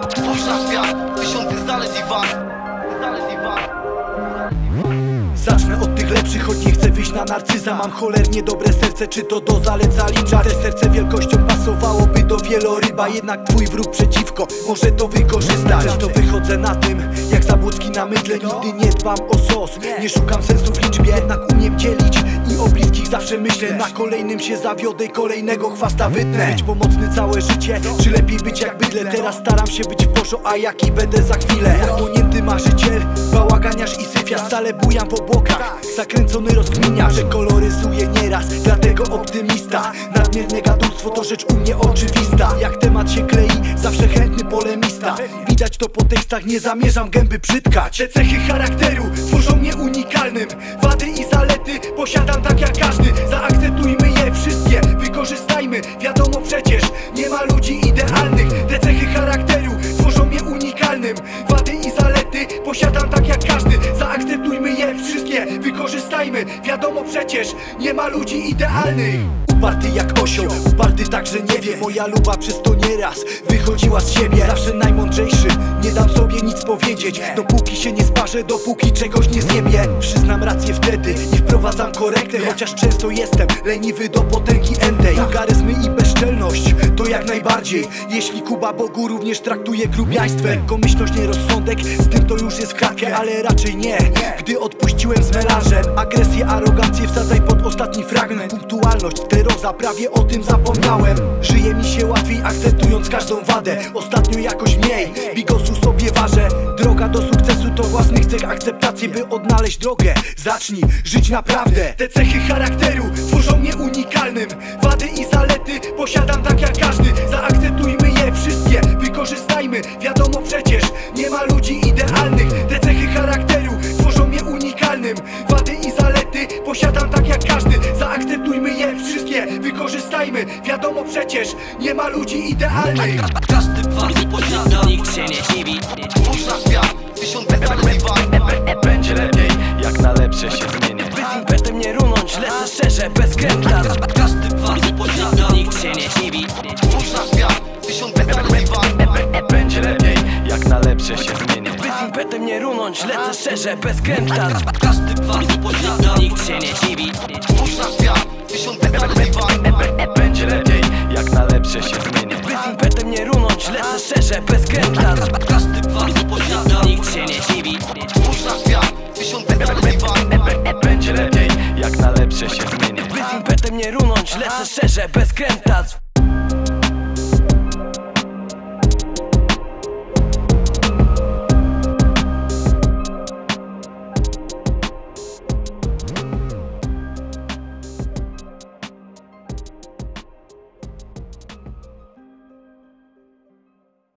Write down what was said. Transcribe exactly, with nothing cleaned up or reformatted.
Spójrz na świat, tysiące zalet i wad. Zacznę od tych lepszych, choć nie chcę wyjść na narcyza. Mam cholernie dobre serce, czy to do zalet zalicza? Te serce wielkością pasowałoby do wieloryba. Jednak twój wróg przeciwko może to wykorzystać. Często wychodzę na tym, jak Zabłocki na mydle. Nigdy nie dbam o sos, nie szukam sensu w liczbie. Jednak umiem dzielić i o bliskich zawsze myślę. Na kolejnym się zawiodę i kolejnego chwasta wytnę. Być pomocny całe życie, czy lepiej być jak bydle? Teraz staram się być w poszo, a jaki będę za chwilę? Jak płonięty marzyciel, bałaganiarz i syfia. Stale bujam po bokach, zakręcony rozkminia, że koloryzuje nieraz, dlatego optymista. Nadmierne gadulstwo to rzecz u mnie oczywista. Jak temat się klei, zawsze chętny polemista. Widać to po tekstach, nie zamierzam gęby przytkać. Te cechy charakteru tworzą mnie unikalnym. Wady i zalety posiadam tak jak każdy. Zaakceptujmy je wszystkie, wykorzystajmy. Wiadomo przecież, nie ma ludzi idealnych. Te cechy charakteru tworzą mnie unikalnym. Wady i zalety posiadam tak jak każdy. Zaakceptujmy je wszystkie, wykorzystajmy. Wiadomo przecież, nie ma ludzi idealnych. Uparty jak osioł, uparty tak, że nie wie. Moja luba przez to nieraz wychodziła z siebie. Zawsze najmądrzejszy, nie dam sobie nic powiedzieć. Dopóki się nie sparzę, dopóki czegoś nie zjebie. Przyznam rację wtedy i wprowadzam korektę. Chociaż często jestem leniwy do potęgi entej. Wulgaryzmy i bezczelność to jak najbardziej. Jeśli Kuba Bogu również traktuje grubiaństwem. Lekkomyślność, nierozsądek, z tym to już jest w klatkę. Ale raczej nie, gdy odpuściłem z melanżem. Agresję, arogancję wsadzaj pod ostatni fragment. Punktualność, skleroza, prawie o tym zapomniałem. Żyje mi się łatwiej akceptując każdą wadę. Ostatnio jakoś mniej, bigosu sobie ważę. Droga do sukcesu to własnych cech akceptację. By odnaleźć drogę, zacznij żyć naprawdę. Te cechy charakteru tworzą mnie unikalnym. Wady i zalety posiadam tak jak każdy. Zaakceptujmy je wszystkie, wykorzystajmy. Wiadomo przecież, nie ma ludzi idealnych. Te cechy charakteru tworzą mnie unikalnym. Wady i zalety posiadam tak jak każdy. Zaakceptujmy je wszystkie, wykorzystajmy. Wiadomo przecież, nie ma ludzi idealnych. Każdy wady posiada, Nikt się nie dziwi. spójrz na świat, tysiące zalet i wad. Będzie lepiej, jak na lepsze się zmienię. Bez impetem nie runąć, lecę szczerze, bez kręta. Każdy wady posiada, Nikt się nie dziwi. spójrz na świat, tysiące zalet i wad. Będzie lepiej, jak na lepsze się zmienię. Bez impetem nie runąć, lecę szczerze, bez kręta. Każdy wady posiada, Nikt się nie dziwi. spójrz na świat, tysiące zalet i wad. Będzie lepiej, jak na lepsze się zmienię. Bez impetem nie runąć, lecę szczerze, bez kręta. Każdy wady posiada, Nikt się nie dziwi. spójrz na świat, tysiące zalet i wad. Będzie lepiej, jak na lepsze się zmienię. Bez impetem nie runąć, lecę szczerze, bez kręta.